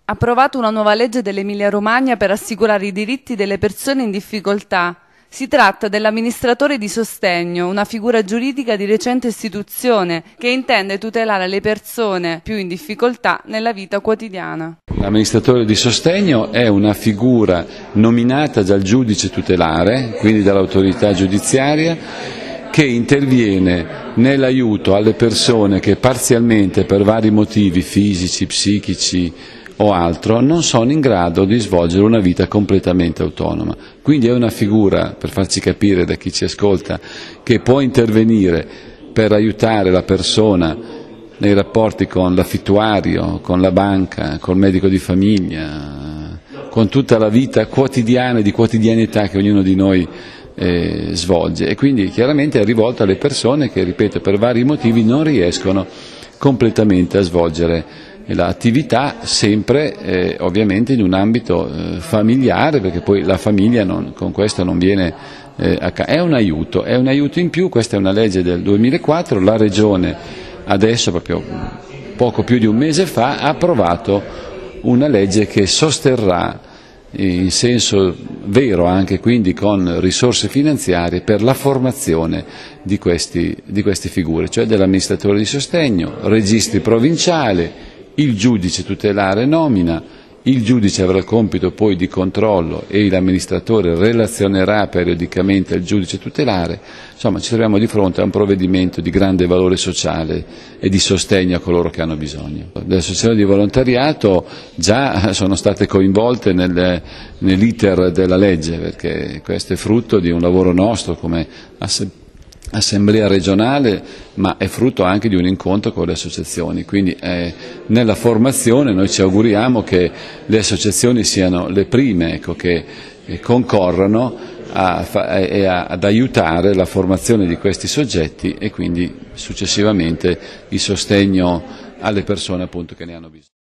Approvato una nuova legge dell'Emilia-Romagna per assicurare i diritti delle persone in difficoltà. Si tratta dell'amministratore di sostegno, una figura giuridica di recente istituzione che intende tutelare le persone più in difficoltà nella vita quotidiana. L'amministratore di sostegno è una figura nominata dal giudice tutelare, quindi dall'autorità giudiziaria, che interviene nell'aiuto alle persone che parzialmente per vari motivi fisici, psichici o altro non sono in grado di svolgere una vita completamente autonoma. Quindi è una figura, per farci capire da chi ci ascolta, che può intervenire per aiutare la persona nei rapporti con l'affittuario, con la banca, col medico di famiglia, con tutta la vita quotidiana e di quotidianità che ognuno di noi svolge, e quindi chiaramente è rivolta alle persone che, ripeto, per vari motivi non riescono completamente a svolgere l'attività, sempre ovviamente in un ambito familiare, perché poi la famiglia con questo non viene è un aiuto in più. Questa è una legge del 2004, la Regione adesso, proprio poco più di un mese fa, ha approvato una legge che sosterrà in senso vero, anche quindi con risorse finanziarie, per la formazione di queste figure, cioè dell'amministratore di sostegno, registri provinciali, il giudice tutelare nomina, il giudice avrà il compito poi di controllo e l'amministratore relazionerà periodicamente al giudice tutelare. Insomma, ci troviamo di fronte a un provvedimento di grande valore sociale e di sostegno a coloro che hanno bisogno. Le associazioni di volontariato già sono state coinvolte nell'iter della legge, perché questo è frutto di un lavoro nostro come Assemblea regionale, ma è frutto anche di un incontro con le associazioni. Quindi nella formazione noi ci auguriamo che le associazioni siano le prime, che concorrano ad aiutare la formazione di questi soggetti e quindi successivamente il sostegno alle persone appunto che ne hanno bisogno.